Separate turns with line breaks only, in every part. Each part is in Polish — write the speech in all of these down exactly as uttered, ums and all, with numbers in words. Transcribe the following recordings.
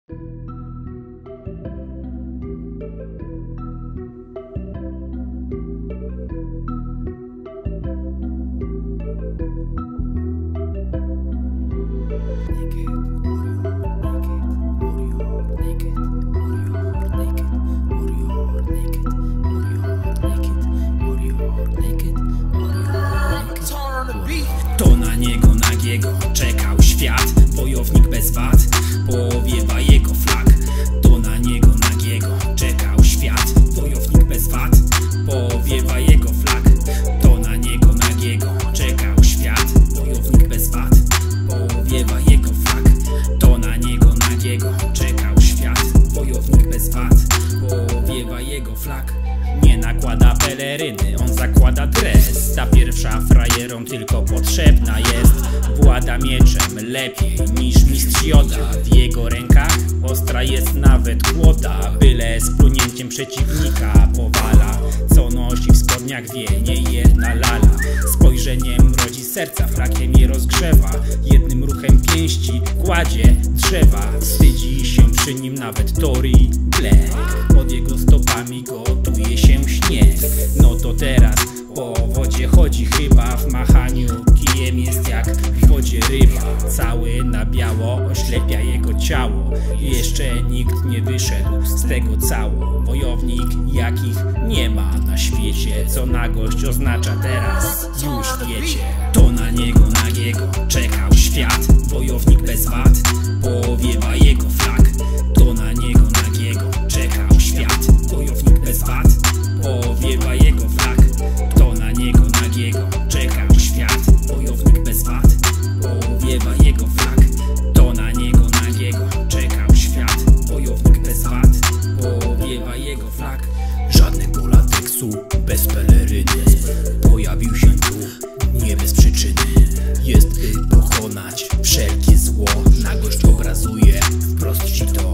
To na niego nagiego czekał świat, wojownik bez wad, powiewa jego flag. To na niego nagiego czekał świat, wojownik bez wad, powiewa jego flag. To na niego nagiego czekał świat, wojownik bez wad, powiewa jego flag. To na niego nagiego czekał świat, wojownik bez wad, powiewa jego flag. Nie nakłada peleryny, on zakłada dres. Ta pierwsza frajerom tylko potrzebna jest. Włada mieczem lepiej niż mistrz Joda. W jego rękach ostra jest nawet kłoda. Byle z plunięciem przeciwnika powala. Co nosi w spodniach wie nie jedna lala. Spojrzeniem rodzi serca, flakiem je rozgrzewa. Jednym ruchem pięści kładzie drzewa. Wstydzi się przy nim nawet Tory Black. Pod jego stopami gotuje się śnieg. No to teraz po wodzie chodzi chyba. W machaniu kijem jest jak w wodzie ryba. Cały na biało oślepia jego ciało. Jeszcze nikt nie wyszedł z tego cało. Wojownik jakich nie ma na świecie. Co nagość oznacza teraz już wiecie. To na niego nagiego czekał świat, wojownik bez wad, powiewa jego flag. To na niego nagiego czekał świat, wojownik bez wad, powiewa jego flag. To na niego nagiego czekał świat, wojownik bez wad, powiewa jego flag. To na niego nagiego czekał świat, wojownik bez wad, powiewa jego flag. Żadnego lateksu, bez peleryny, pojawił się tu nie bez przyczyny. Jest by pokonać wszelkie zło, nagość obrazuje wprost ci to.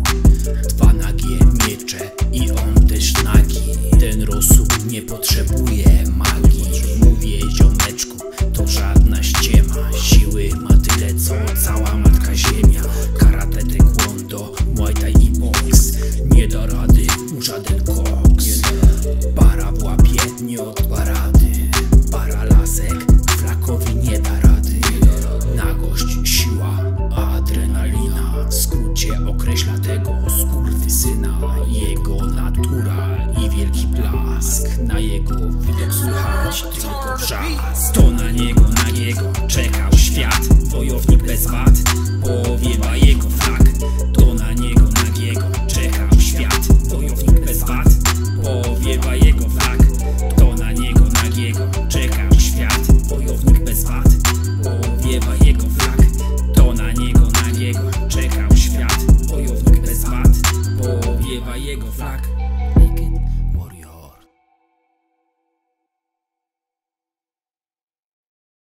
Dwa nagie miecze i on też nagi. Ten rosół nie potrzebuje magii. Mówię ziomeczku, to żadna ściema. Siły ma tyle co cała matka ziemia. Karate, taekwondo, muay thai i boks. Nie da rady mu żaden koks. Para w łapie nie odba rady. Para lasek flakowi nie da rady. Nagość, siła, adrenalina. W skrócie określa tego skurwysyna. Jego natura i wielki blask. Na jego widok słychać tylko wrzask. To na niego nagiego czekał świat, wojownik bez wad, powiewa jego flag.